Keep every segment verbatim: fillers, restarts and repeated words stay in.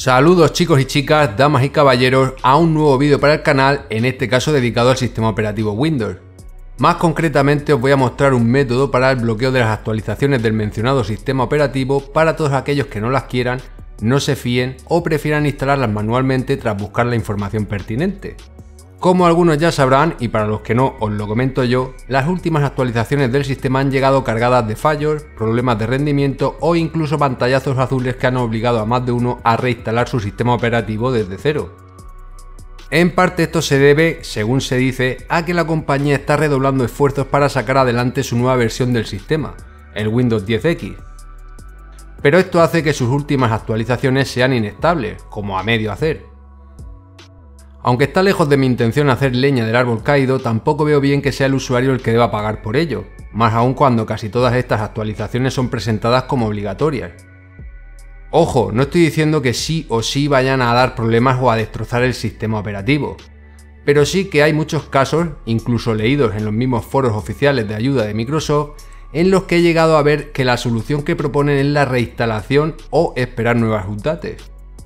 Saludos chicos y chicas, damas y caballeros, a un nuevo vídeo para el canal, en este caso dedicado al sistema operativo Windows. Más concretamente os voy a mostrar un método para el bloqueo de las actualizaciones del mencionado sistema operativo para todos aquellos que no las quieran, no se fíen o prefieran instalarlas manualmente tras buscar la información pertinente. Como algunos ya sabrán, y para los que no os lo comento yo, las últimas actualizaciones del sistema han llegado cargadas de fallos, problemas de rendimiento o incluso pantallazos azules que han obligado a más de uno a reinstalar su sistema operativo desde cero. En parte esto se debe, según se dice, a que la compañía está redoblando esfuerzos para sacar adelante su nueva versión del sistema, el Windows diez equis. Pero esto hace que sus últimas actualizaciones sean inestables, como a medio hacer. Aunque está lejos de mi intención hacer leña del árbol caído, tampoco veo bien que sea el usuario el que deba pagar por ello, más aún cuando casi todas estas actualizaciones son presentadas como obligatorias. Ojo, no estoy diciendo que sí o sí vayan a dar problemas o a destrozar el sistema operativo, pero sí que hay muchos casos, incluso leídos en los mismos foros oficiales de ayuda de Microsoft, en los que he llegado a ver que la solución que proponen es la reinstalación o esperar nuevas updates.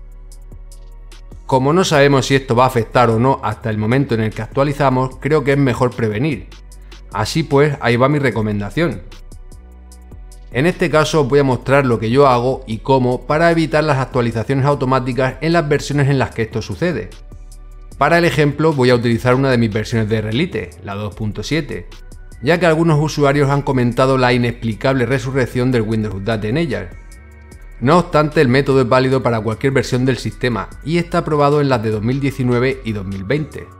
Como no sabemos si esto va a afectar o no hasta el momento en el que actualizamos, creo que es mejor prevenir. Así pues, ahí va mi recomendación. En este caso os voy a mostrar lo que yo hago y cómo para evitar las actualizaciones automáticas en las versiones en las que esto sucede. Para el ejemplo voy a utilizar una de mis versiones de Relite, la dos punto siete, ya que algunos usuarios han comentado la inexplicable resurrección del Windows Update en ellas. No obstante, el método es válido para cualquier versión del sistema y está aprobado en las de dos mil diecinueve y dos mil veinte.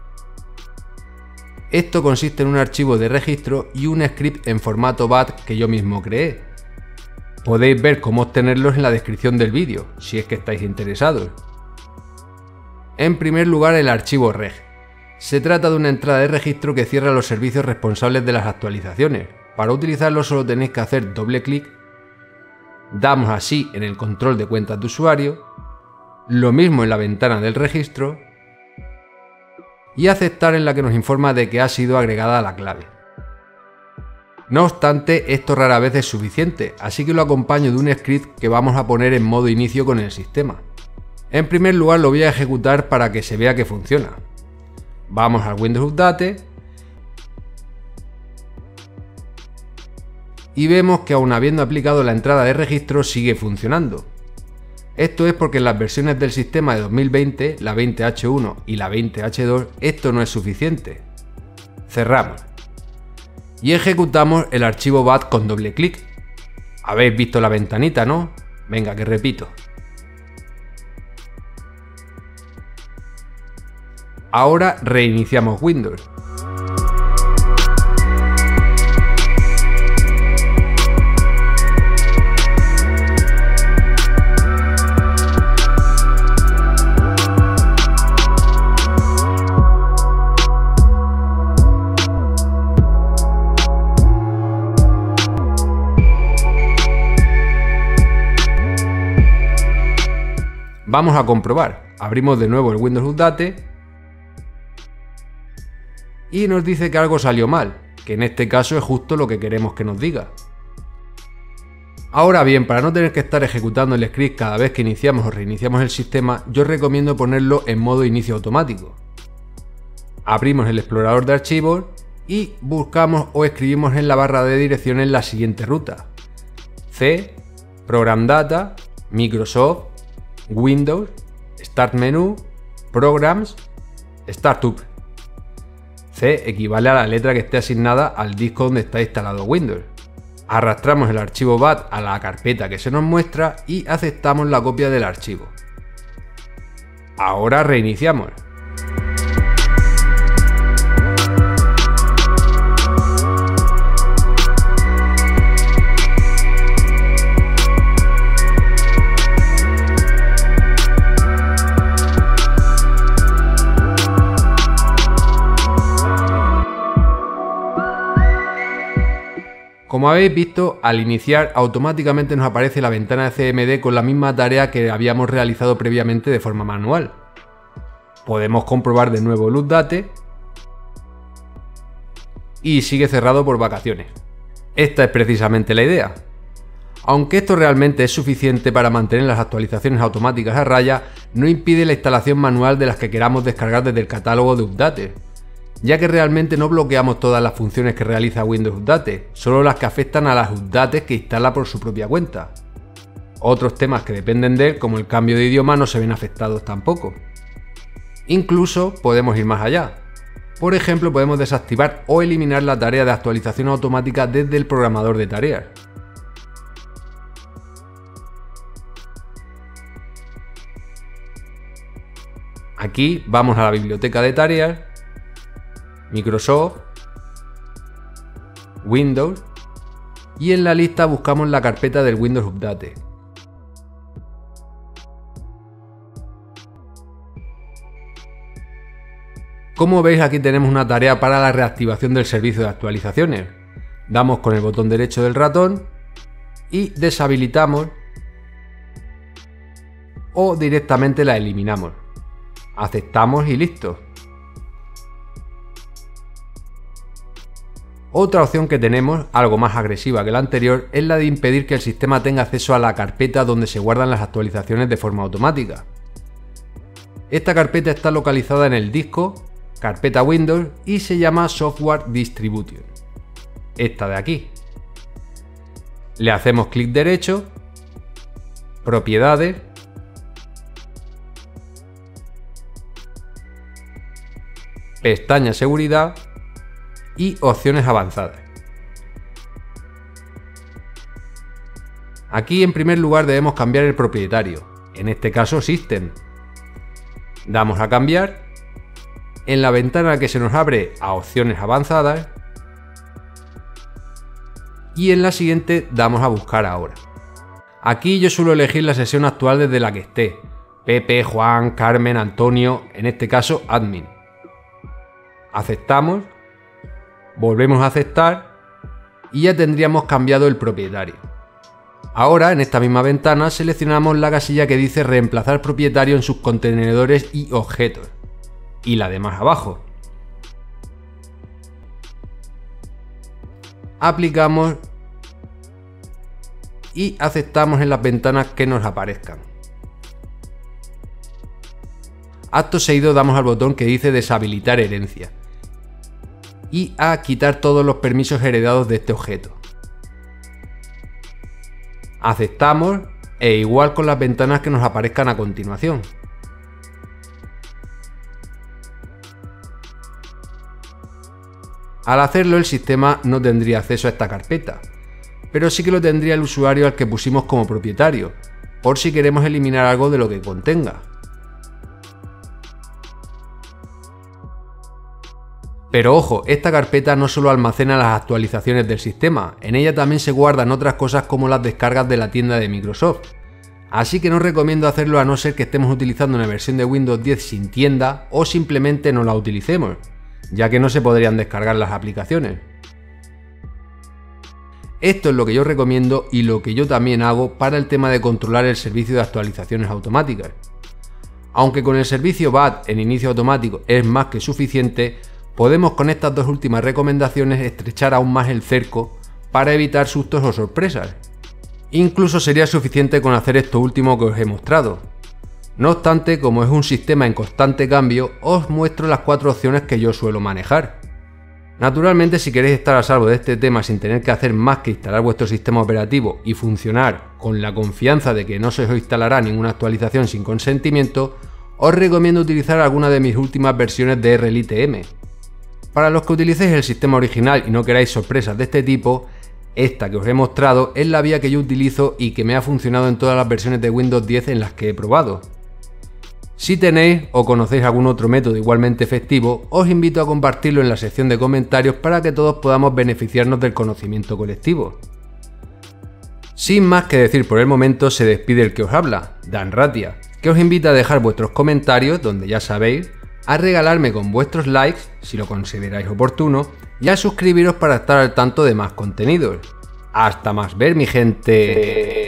Esto consiste en un archivo de registro y un script en formato B A T que yo mismo creé. Podéis ver cómo obtenerlos en la descripción del vídeo, si es que estáis interesados. En primer lugar, el archivo reg. Se trata de una entrada de registro que cierra los servicios responsables de las actualizaciones. Para utilizarlo solo tenéis que hacer doble clic. Damos así en el control de cuentas de usuario, lo mismo en la ventana del registro y aceptar en la que nos informa de que ha sido agregada la clave. No obstante, esto rara vez es suficiente, así que lo acompaño de un script que vamos a poner en modo inicio con el sistema. En primer lugar lo voy a ejecutar para que se vea que funciona. Vamos al Windows Update y vemos que aun habiendo aplicado la entrada de registro sigue funcionando. Esto es porque en las versiones del sistema de dos mil veinte, la veinte H uno y la veinte H dos, esto no es suficiente. Cerramos. Y ejecutamos el archivo B A T con doble clic. Habéis visto la ventanita, ¿no? Venga, que repito. Ahora reiniciamos Windows. Vamos a comprobar. Abrimos de nuevo el Windows Update y nos dice que algo salió mal, que en este caso es justo lo que queremos que nos diga. Ahora bien, para no tener que estar ejecutando el script cada vez que iniciamos o reiniciamos el sistema, yo recomiendo ponerlo en modo inicio automático. Abrimos el explorador de archivos y buscamos o escribimos en la barra de direcciones la siguiente ruta: C, Program Data, Microsoft, Windows, Start Menu, Programs, Startup. C equivale a la letra que esté asignada al disco donde está instalado Windows. Arrastramos el archivo B A T a la carpeta que se nos muestra y aceptamos la copia del archivo. Ahora reiniciamos. Como habéis visto, al iniciar automáticamente nos aparece la ventana de C M D con la misma tarea que habíamos realizado previamente de forma manual. Podemos comprobar de nuevo el Update y sigue cerrado por vacaciones. Esta es precisamente la idea. Aunque esto realmente es suficiente para mantener las actualizaciones automáticas a raya, no impide la instalación manual de las que queramos descargar desde el catálogo de Update, ya que realmente no bloqueamos todas las funciones que realiza Windows Update, solo las que afectan a las updates que instala por su propia cuenta. Otros temas que dependen de él, como el cambio de idioma, no se ven afectados tampoco. Incluso podemos ir más allá. Por ejemplo, podemos desactivar o eliminar la tarea de actualización automática desde el programador de tareas. Aquí vamos a la biblioteca de tareas, Microsoft, Windows, y en la lista buscamos la carpeta del Windows Update. Como veis, aquí tenemos una tarea para la reactivación del servicio de actualizaciones. Damos con el botón derecho del ratón y deshabilitamos o directamente la eliminamos. Aceptamos y listo. Otra opción que tenemos, algo más agresiva que la anterior, es la de impedir que el sistema tenga acceso a la carpeta donde se guardan las actualizaciones de forma automática. Esta carpeta está localizada en el disco, carpeta Windows, y se llama Software Distribution. Esta de aquí. Le hacemos clic derecho, Propiedades, pestaña Seguridad y Opciones avanzadas. Aquí en primer lugar debemos cambiar el propietario, en este caso System. Damos a cambiar. En la ventana que se nos abre a Opciones avanzadas y en la siguiente damos a buscar ahora. Aquí yo suelo elegir la sesión actual desde la que esté, Pepe, Juan, Carmen, Antonio, en este caso admin. Aceptamos, volvemos a aceptar y ya tendríamos cambiado el propietario. Ahora en esta misma ventana seleccionamos la casilla que dice reemplazar propietario en sus contenedores y objetos y la de más abajo. Aplicamos y aceptamos en las ventanas que nos aparezcan. Acto seguido damos al botón que dice deshabilitar herencia y a quitar todos los permisos heredados de este objeto. Aceptamos e igual con las ventanas que nos aparezcan a continuación. Al hacerlo, el sistema no tendría acceso a esta carpeta, pero sí que lo tendría el usuario al que pusimos como propietario, por si queremos eliminar algo de lo que contenga. Pero ojo, esta carpeta no solo almacena las actualizaciones del sistema, en ella también se guardan otras cosas como las descargas de la tienda de Microsoft. Así que no recomiendo hacerlo a no ser que estemos utilizando una versión de Windows diez sin tienda o simplemente no la utilicemos, ya que no se podrían descargar las aplicaciones. Esto es lo que yo recomiendo y lo que yo también hago para el tema de controlar el servicio de actualizaciones automáticas. Aunque con el servicio B A T en inicio automático es más que suficiente, podemos con estas dos últimas recomendaciones estrechar aún más el cerco para evitar sustos o sorpresas. Incluso sería suficiente con hacer esto último que os he mostrado. No obstante, como es un sistema en constante cambio, os muestro las cuatro opciones que yo suelo manejar. Naturalmente, si queréis estar a salvo de este tema sin tener que hacer más que instalar vuestro sistema operativo y funcionar con la confianza de que no se os instalará ninguna actualización sin consentimiento, os recomiendo utilizar alguna de mis últimas versiones de R L I T M. Para los que utilicéis el sistema original y no queráis sorpresas de este tipo, esta que os he mostrado es la vía que yo utilizo y que me ha funcionado en todas las versiones de Windows diez en las que he probado. Si tenéis o conocéis algún otro método igualmente efectivo, os invito a compartirlo en la sección de comentarios para que todos podamos beneficiarnos del conocimiento colectivo. Sin más que decir por el momento, se despide el que os habla, Dan Ratia, que os invita a dejar vuestros comentarios, donde ya sabéis, a regalarme con vuestros likes, si lo consideráis oportuno, y a suscribiros para estar al tanto de más contenidos. ¡Hasta más ver, mi gente!